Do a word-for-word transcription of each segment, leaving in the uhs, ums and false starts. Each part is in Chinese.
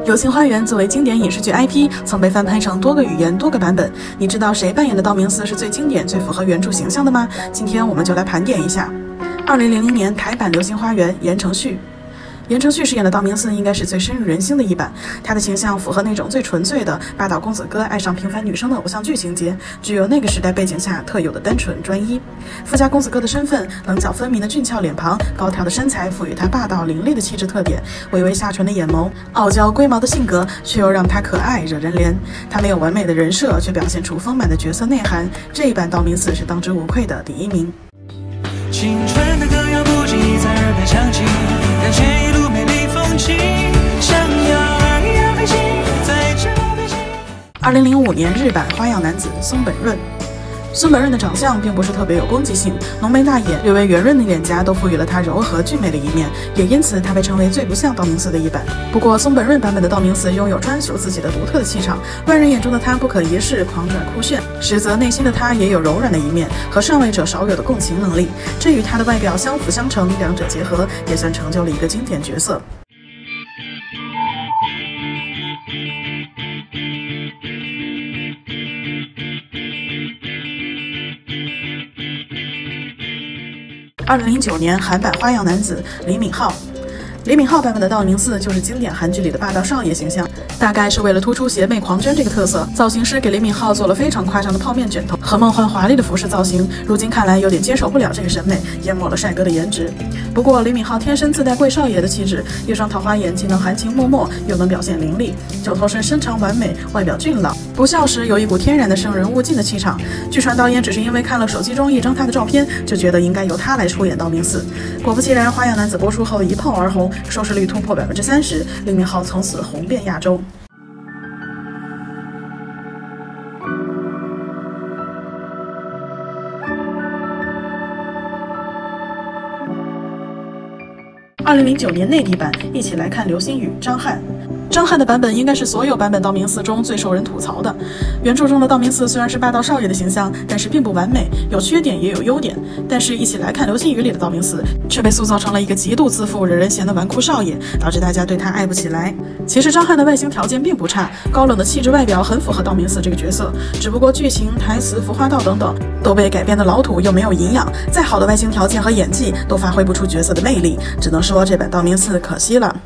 《流星花园》作为经典影视剧 I P， 曾被翻拍成多个语言、多个版本。你知道谁扮演的道明寺是最经典、最符合原著形象的吗？今天我们就来盘点一下。二零零零年台版《流星花园》，言承旭。言承旭饰演的道明寺应该是最深入人心的一版，他的形象符合那种最纯粹的霸道公子哥爱上平凡女生的偶像剧情节，具有那个时代背景下特有的单纯专一。富家公子哥的身份，棱角分明的俊俏脸庞，高挑的身材赋予他霸道凌厉的气质特点，微微下垂的眼眸，傲娇龟毛的性格，却又让他可爱惹人怜。他没有完美的人设，却表现出丰满的角色内涵。这一版道明寺是当之无愧的第一名。 青春的歌谣不经意在耳边响起，感谢一路美丽风景，想要而要飞行，在这飞行。 二零零五年日版《花样男子》松本润。松本润的长相并不是特别有攻击性，浓眉大眼、略微圆润的脸颊都赋予了他柔和俊美的一面，也因此他被称为最不像道明寺的一版。不过松本润版本的道明寺拥有专属自己的独特的气场，外人眼中的他不可一世、狂拽酷炫，实则内心的他也有柔软的一面和上位者少有的共情能力，这与他的外表相辅相成，两者结合也算成就了一个经典角色。二零零九年韩版《花样男子》李敏镐。李敏镐版本的道明寺就是经典韩剧里的霸道少爷形象，大概是为了突出邪魅狂狷这个特色，造型师给李敏镐做了非常夸张的泡面卷头和梦幻华丽的服饰造型，如今看来有点接受不了这个审美，淹没了帅哥的颜值。不过李敏镐天生自带贵少爷的气质，一双桃花眼既能含情脉脉，又能表现凌厉，九头身身长完美，外表俊朗，不笑时有一股天然的生人勿近的气场。据传导演只是因为看了手机中一张他的照片，就觉得应该由他来出演道明寺。果不其然，《花样男子》播出后一炮而红，收视率突破百分之三十，李敏镐从此红遍亚洲。二零零九年内地版，一起来看流星雨，张翰。张翰的版本应该是所有版本道明寺中最受人吐槽的。原著中的道明寺虽然是霸道少爷的形象，但是并不完美，有缺点也有优点。但是一起来看流星雨里的道明寺，却被塑造成了一个极度自负、惹人嫌的纨绔少爷，导致大家对他爱不起来。其实张翰的外形条件并不差，高冷的气质外表很符合道明寺这个角色，只不过剧情、台词、服化道等等都被改编的老土又没有营养，再好的外形条件和演技都发挥不出角色的魅力，只能说这版道明寺可惜了。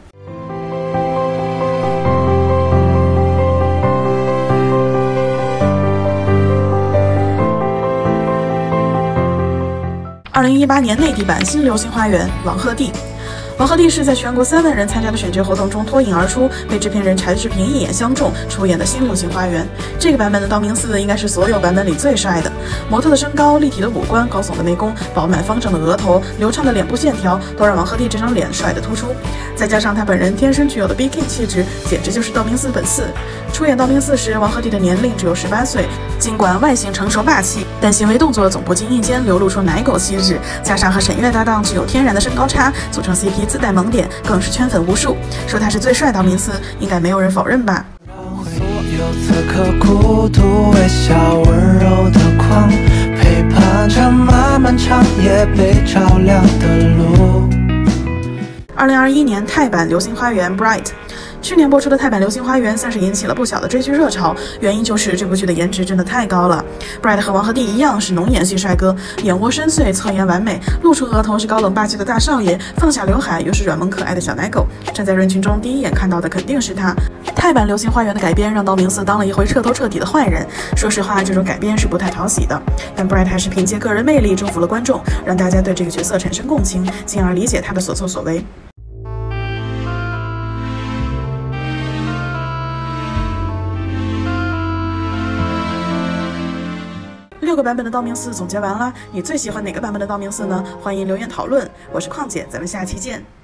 二零一八年内地版《新流星花园》，王鹤棣。王鹤棣是在全国三万人参加的选角活动中脱颖而出，被制片人柴智屏一眼相中，出演的《新流星花园》。这个版本的道明寺应该是所有版本里最帅的，模特的身高、立体的五官、高耸的眉弓、饱满方正的额头、流畅的脸部线条，都让王鹤棣这张脸帅得突出。再加上他本人天生具有的 B King 气质，简直就是道明寺本色。出演道明寺时，王鹤棣的年龄只有十八岁，尽管外形成熟霸气，但行为动作总不经意间流露出奶狗气质，加上和沈月搭档具有天然的身高差，组成 C P 自带萌点，更是圈粉无数。说他是最帅道明寺，应该没有人否认吧。 所有此刻孤独微笑温柔的光，陪伴着漫漫长夜被照亮的路。 二零二一年泰版《流星花园》Bright。去年播出的泰版《流星花园》算是引起了不小的追剧热潮，原因就是这部剧的颜值真的太高了。Bright 和王鹤棣一样是浓颜系帅哥，眼窝深邃，侧颜完美，露出额头是高冷霸气的大少爷，放下刘海又是软萌可爱的小奶狗。站在人群中第一眼看到的肯定是他。泰版《流星花园》的改编让道明寺当了一回彻头彻底的坏人。说实话，这种改编是不太讨喜的，但 Bright 还是凭借个人魅力征服了观众，让大家对这个角色产生共情，进而理解他的所作所为。六个版本的道明寺总结完了，你最喜欢哪个版本的道明寺呢？欢迎留言讨论。我是邝姐，咱们下期见。